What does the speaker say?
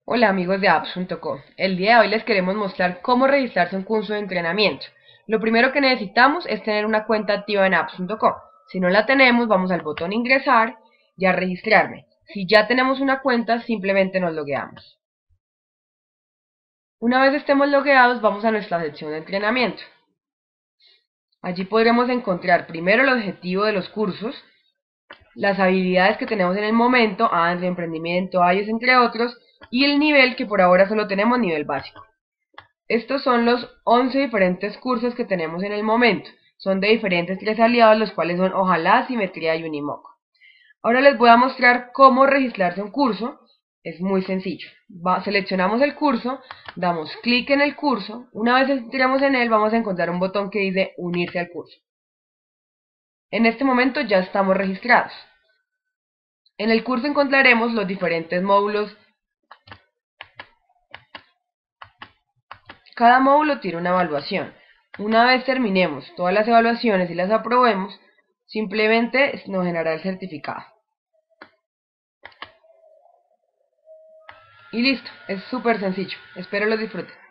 Hola amigos de apps.co. El día de hoy les queremos mostrar cómo registrarse a un curso de entrenamiento. Lo primero que necesitamos es tener una cuenta activa en apps.co. Si no la tenemos, vamos al botón ingresar y a registrarme. Si ya tenemos una cuenta, simplemente nos logueamos. Una vez estemos logueados, vamos a nuestra sección de entrenamiento. Allí podremos encontrar primero el objetivo de los cursos, las habilidades que tenemos en el momento, Android, emprendimiento, iOS, entre otros, y el nivel, que por ahora solo tenemos nivel básico. Estos son los 11 diferentes cursos que tenemos en el momento. Son de diferentes tres aliados, los cuales son Ojalá, Simetría y Unimoco. Ahora les voy a mostrar cómo registrarse a un curso. Es muy sencillo. Seleccionamos el curso, damos clic en el curso. Una vez entremos en él, vamos a encontrar un botón que dice Unirse al curso. En este momento ya estamos registrados. En el curso encontraremos los diferentes módulos. Cada módulo tiene una evaluación. Una vez terminemos todas las evaluaciones y las aprobemos, simplemente nos generará el certificado. Y listo, es súper sencillo. Espero lo disfruten.